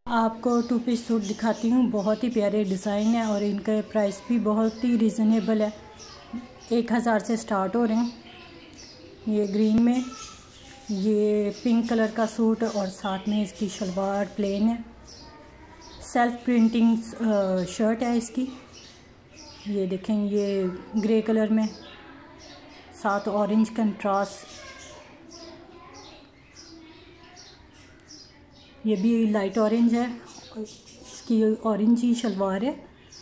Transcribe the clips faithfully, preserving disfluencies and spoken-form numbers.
आपको to piece suit दिखाती हूँ। बहुत ही प्यारे डिज़ाइन है और इनका प्राइस भी बहुत ही रिजनेबल है। एक हज़ार से स्टार्ट हो रहे हैं। ये ग्रीन में, ये पिंक कलर का सूट और साथ में इसकी शलवार प्लेन है। सेल्फ प्रिंटिंग शर्ट है इसकी। ये देखें, ये ग्रे कलर में, साथ ऑरेंज कंट्रास्ट। ये भी लाइट ऑरेंज है, इसकी ऑरेंज ही शलवार है।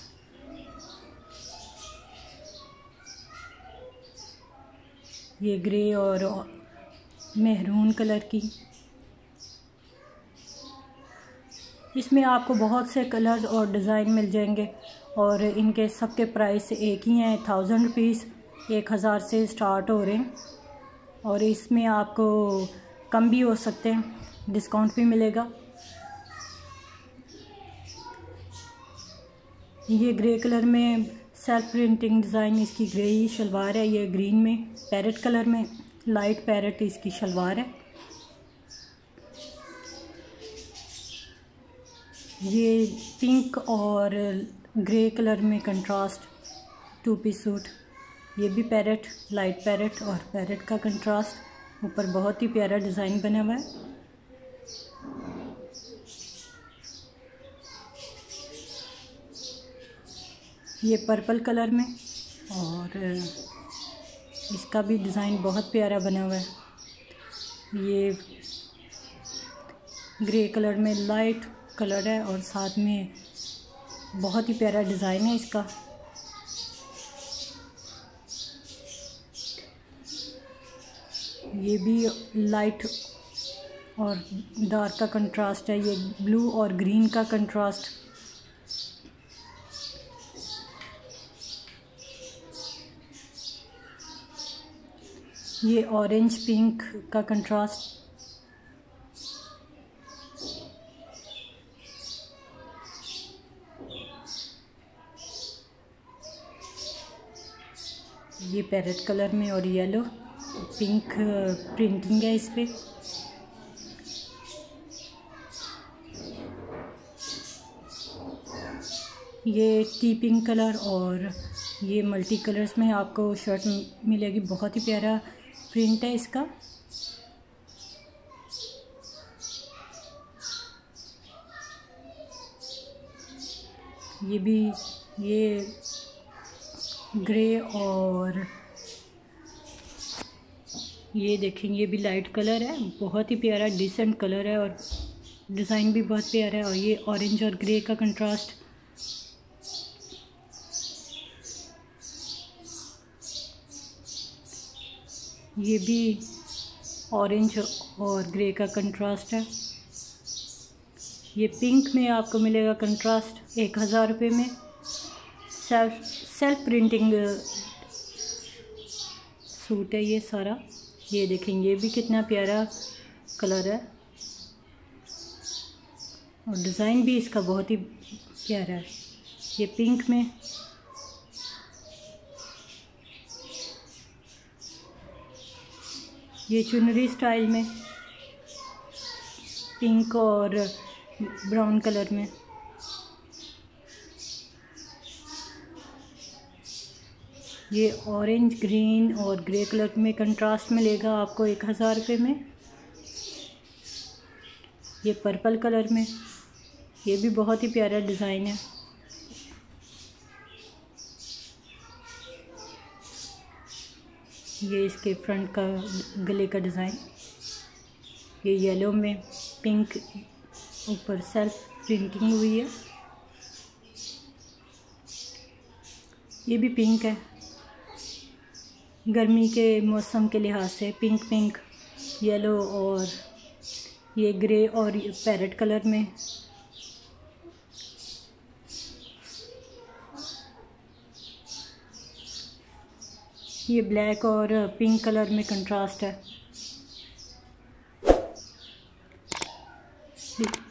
ये ग्रे और मेहरून कलर की। इसमें आपको बहुत से कलर्स और डिज़ाइन मिल जाएंगे और इनके सबके प्राइस एक ही हैं। थाउजेंड रुपीज़ एक हज़ार से स्टार्ट हो रहे हैं और इसमें आपको कम भी हो सकते हैं, डिस्काउंट भी मिलेगा। ये ग्रे कलर में सेल्फ प्रिंटिंग डिज़ाइन, इसकी ग्रे ही शलवार है। ये ग्रीन में पैरेट कलर में, लाइट पैरेट इसकी शलवार है। ये पिंक और ग्रे कलर में कंट्रास्ट टू पीस सूट। ये भी पैरेट, लाइट पैरेट और पैरेट का कंट्रास्ट। ऊपर बहुत ही प्यारा डिज़ाइन बना हुआ है। ये पर्पल कलर में और इसका भी डिज़ाइन बहुत प्यारा बना हुआ है। ये ग्रे कलर में लाइट कलर है और साथ में बहुत ही प्यारा डिज़ाइन है इसका। ये भी लाइट और डार्क का कंट्रास्ट है। ये ब्लू और ग्रीन का कंट्रास्ट। ये ऑरेंज पिंक का कंट्रास्ट। ये पैरेट कलर में और येलो पिंक प्रिंटिंग है इस पे। ये टी पिंक कलर और ये मल्टी कलर्स में आपको शर्ट मिलेगी। बहुत ही प्यारा प्रिंट है इसका। ये भी, ये ग्रे और ये देखें, ये भी लाइट कलर है। बहुत ही प्यारा डिसेंट कलर है और डिज़ाइन भी बहुत प्यारा है। और ये ऑरेंज और ग्रे का कंट्रास्ट। ये भी ऑरेंज और ग्रे का कंट्रास्ट है। ये पिंक में आपको मिलेगा कंट्रास्ट एक हज़ार रुपये में। सेल्फ सेल्फ प्रिंटिंग सूट है ये सारा। ये देखें, ये भी कितना प्यारा कलर है और डिज़ाइन भी इसका बहुत ही प्यारा है। ये पिंक में, ये चुनरी स्टाइल में, पिंक और ब्राउन कलर में। ये ऑरेंज, ग्रीन और ग्रे कलर में कंट्रास्ट मिलेगा आपको एक हज़ार रुपये में। ये पर्पल कलर में, ये भी बहुत ही प्यारा डिज़ाइन है। ये इसके फ्रंट का गले का डिज़ाइन। ये येलो में पिंक ऊपर सेल्फ प्रिंटिंग हुई है। ये भी पिंक है। गर्मी के मौसम के लिहाज से पिंक पिंक येलो और ये ग्रे और पैरेट कलर में। ये ब्लैक और पिंक कलर में कंट्रास्ट है।